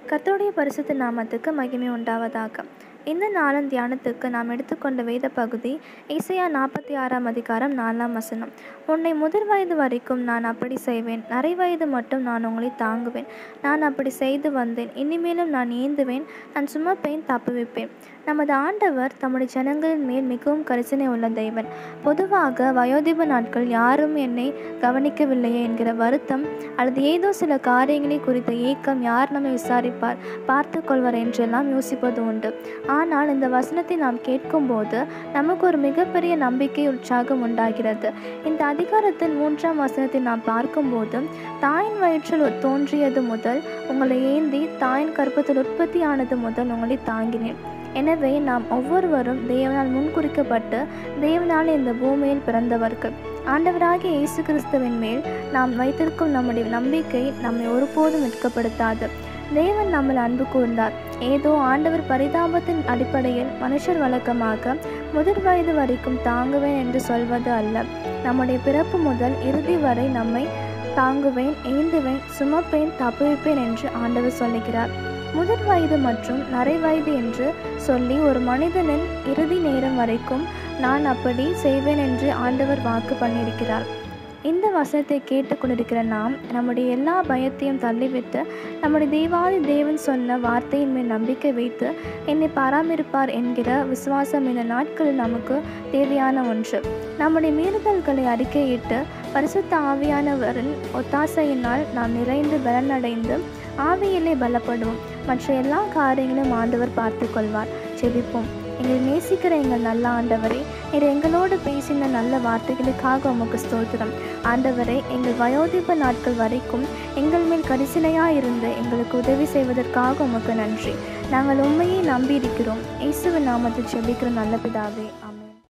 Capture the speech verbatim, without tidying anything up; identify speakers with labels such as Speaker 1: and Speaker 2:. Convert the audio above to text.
Speaker 1: கர்த்தருடைய பரிசுத்த நாமத்துக்கு மகிமை உண்டாவதாக. இந்த நாளின் தியானத்துக்கு நாம் எடுத்துக்கொண்ட வேத பகுதி ஏசாயா நாற்பத்தி ஆறாம் அதிகாரம் நாலாம் வசனம். உன்னை முதிர் வயது வரைக்கும் நான் அப்படி செய்வேன், நரை வயது மட்டும் நான் உங்களை தாங்குவேன். நான் அப்படி செய்து வந்தேன், இனிமேலும் நான் ஏந்துவேன், நான் சுமப்பேன், தப்புவிப்பேன். நமது ஆண்டவர் தம்முடைய ஜனங்களின் மேல் மிகவும் கரிசனை உள்ள தெய்வன். பொதுவாக வயோதிப நாட்கள் யாரும் என்னை கவனிக்கவில்லையே என்கிற வருத்தம் அல்லது ஏதோ சில காரியங்களை குறித்த ஏக்கம் யார் நம்மை விசாரிப்பார், பார்த்து கொள்வார் என்றெல்லாம் யோசிப்பது உண்டு. ஆனால் இந்த வசனத்தை நாம் கேட்கும்போது நமக்கு ஒரு மிகப்பெரிய நம்பிக்கை, உற்சாகம் உண்டாகிறது. இந்த அதிகாரத்தின் மூன்றாம் வசனத்தை நாம் பார்க்கும்போது, தாயின் வயிற்றில் தோன்றியது முதல் உங்களை ஏந்தி, தாயின் கர்ப்பத்தில் உற்பத்தியானது முதல் உங்களை தாங்கினேன். எனவே நாம் ஒவ்வொருவரும் தேவனால் முன்குறிக்கப்பட்டு தேவனால் இந்த பூமியில் பிறந்தவர்கள். ஆண்டவராகிய இயேசு கிறிஸ்துவின் மேல் நாம் வைத்திருக்கும் நம்முடைய நம்பிக்கை நம்மை ஒருபோதும் வெட்கப்படுத்தாது. தேவன் நம்மில் அன்பு கூர்ந்தார். ஏதோ ஆண்டவர் பரிதாபத்தின் அடிப்படையில் மனுஷர் வழக்கமாக முதிர் வயது வரைக்கும் தாங்குவேன் என்று சொல்வது அல்ல. நம்முடைய பிறப்பு முதல் இறுதி வரை நம்மை தாங்குவேன், ஏந்துவேன், சுமப்பேன், தப்புவிப்பேன் என்று ஆண்டவர் சொல்லுகிறார். முதிர் வயது மற்றும் நரை வயது என்று சொல்லி ஒரு மனிதனின் இறுதி நேரம் வரைக்கும் நான் அப்படி செய்வேன் என்று ஆண்டவர் வாக்கு பண்ணியிருக்கிறார். இந்த வசனத்தை கேட்டு கொண்டிருக்கிற நாம் நம்முடைய எல்லா பயத்தையும் தள்ளிவிட்டு நம்முடைய தேவாதி தேவன் சொன்ன வார்த்தையின் மேல் நம்பிக்கை வைத்து என்னை பராமரிப்பார் என்கிற விசுவாசம் இந்த நாட்களில் நமக்கு தேவையான ஒன்று. நம்முடைய மீறுதல்களை அறிக்கையிட்டு பரிசுத்த ஆவியானவரின் ஒத்தாசையினால் நாம் நிறைந்து பலனடைந்து ஆவியிலே பலப்படுவோம். மற்ற எல்லா காரியங்களும் ஆண்டவர் பார்த்து கொள்வார். ஜெபிப்போம். எங்களை நேசிக்கிற எங்கள் நல்ல ஆண்டவரே, நீர் எங்களோடு பேசின நல்ல வார்த்தைகளுக்காக உமக்கு ஸ்தோத்திரம். ஆண்டவரே, எங்கள் வயோதிப நாட்கள் வரைக்கும் எங்கள் மேல் கரிசனையாக இருந்து எங்களுக்கு உதவி செய்வதற்காக உமக்கு நன்றி. நாங்கள் உண்மையை நம்பி இருக்கிறோம். இயேசுவின் நாமத்தில் ஜெபிக்கிற நல்ல பிதாவே.